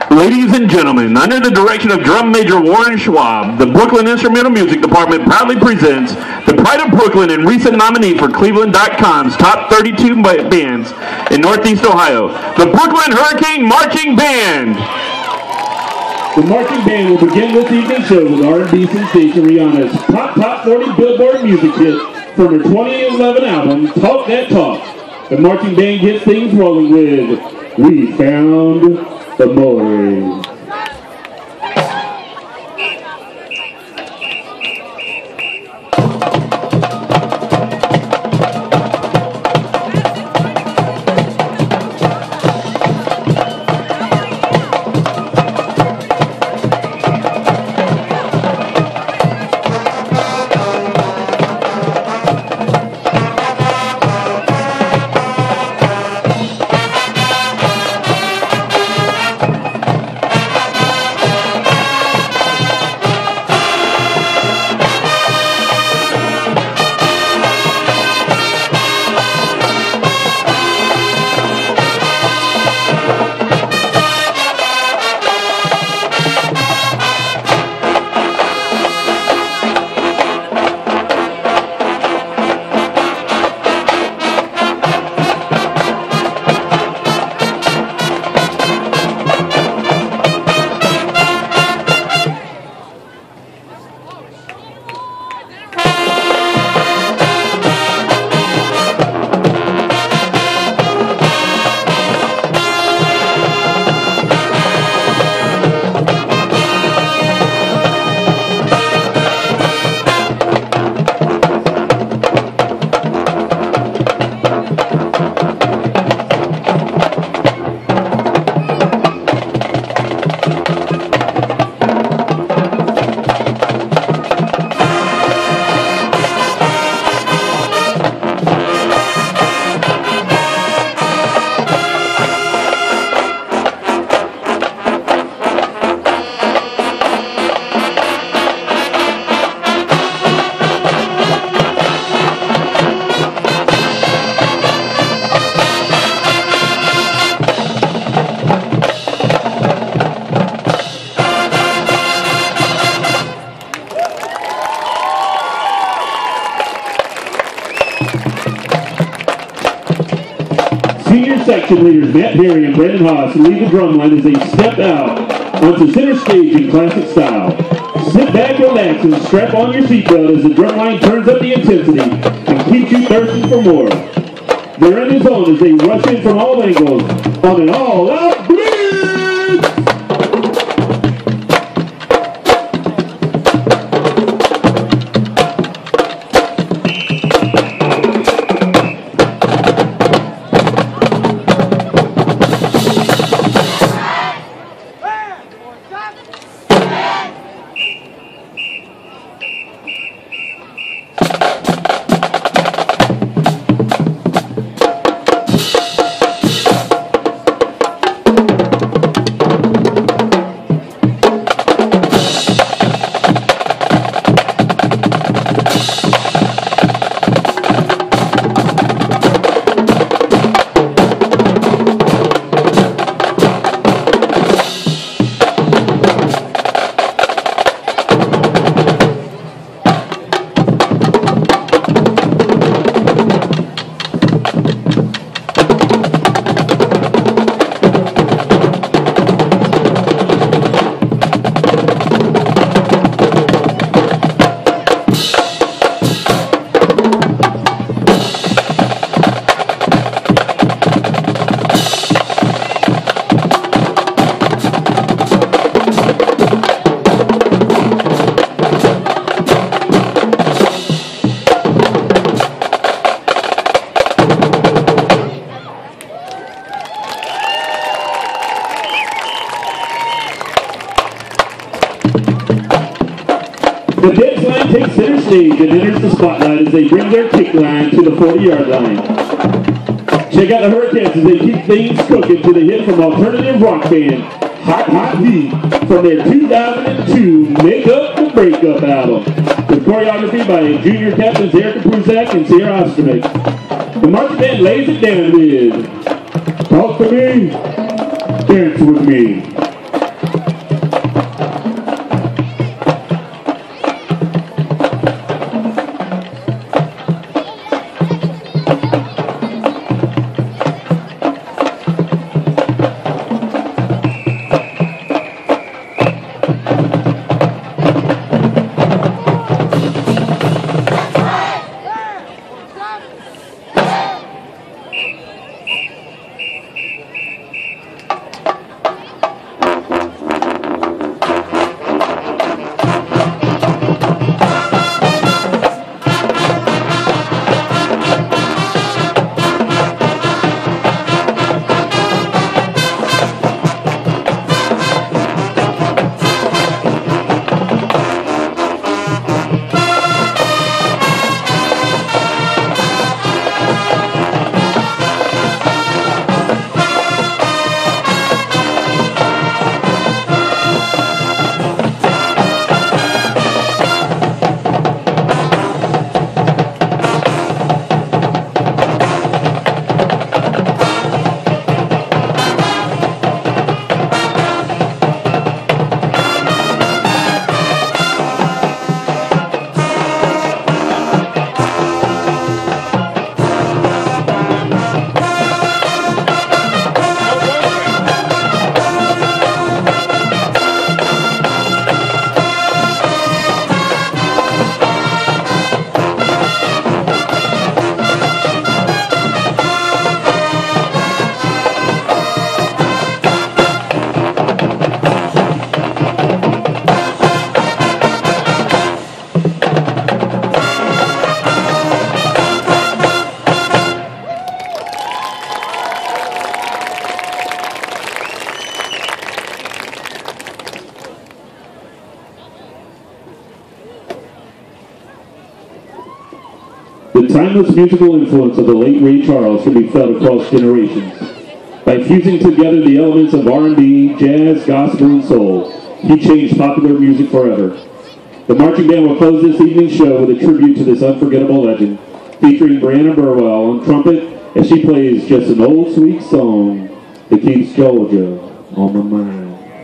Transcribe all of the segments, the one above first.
Ladies and gentlemen, under the direction of Drum Major Warren Schwab, the Brooklyn Instrumental Music Department proudly presents the Pride of Brooklyn and recent nominee for Cleveland.com's Top 32 Bands in Northeast Ohio, the Brooklyn Hurricane Marching Band. The marching band will begin this evening's show with R&B sensation Rihanna's Top 40 Billboard music hit from her 2011 album, Talk That Talk. The marching band gets things rolling with We Found the Boys. Senior section leaders Matt Perry and Brandon Haas lead the drumline as they step out onto center stage in classic style. Sit back, relax, and strap on your seatbelt as the drumline turns up the intensity and keeps you thirsting for more. They're in the zone as they rush in from all angles on an all-out Blitz! The dance line takes center stage and enters the spotlight as they bring their kick line to the 40-yard line. Check out the Hurricettes as they keep things cooking to the hit from alternative rock band Hot Hot Heat from their 2002 Make Up the Breakup album, with choreography by junior captains Erica Pruzak and Sierra Osternick. The marching band lays it down with Talk to Me, Dance with Me. The timeless musical influence of the late Ray Charles can be felt across generations. By fusing together the elements of R&B, jazz, gospel, and soul, he changed popular music forever. The marching band will close this evening's show with a tribute to this unforgettable legend, featuring Brianna Burwell on trumpet as she plays just an old sweet song that keeps Georgia on my mind.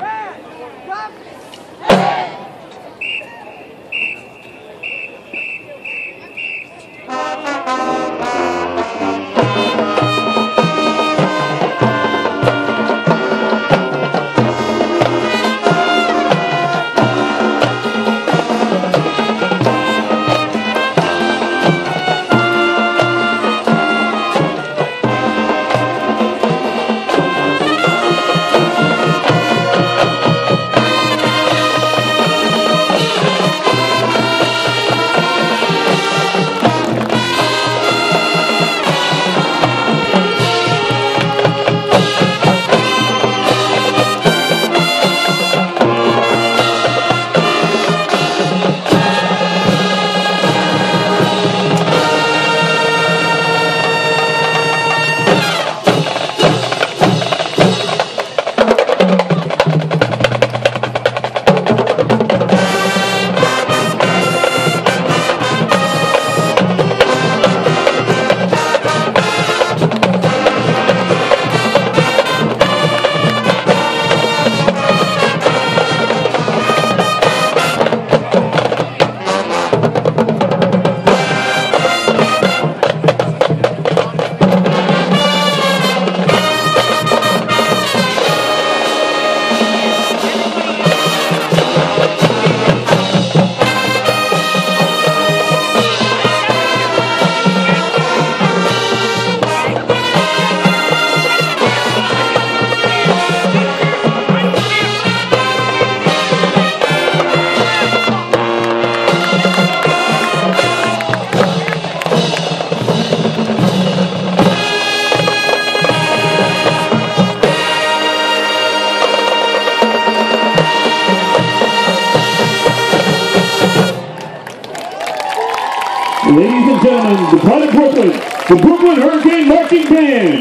Ladies and gentlemen, the pride of Brooklyn, the Brooklyn Hurricane Marching Band.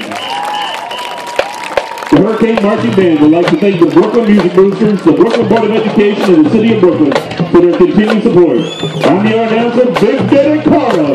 The Hurricane Marching Band would like to thank the Brooklyn Music Boosters, the Brooklyn Board of Education, and the City of Brooklyn for their continued support. I'm your announcer, Big Daddy Carlo.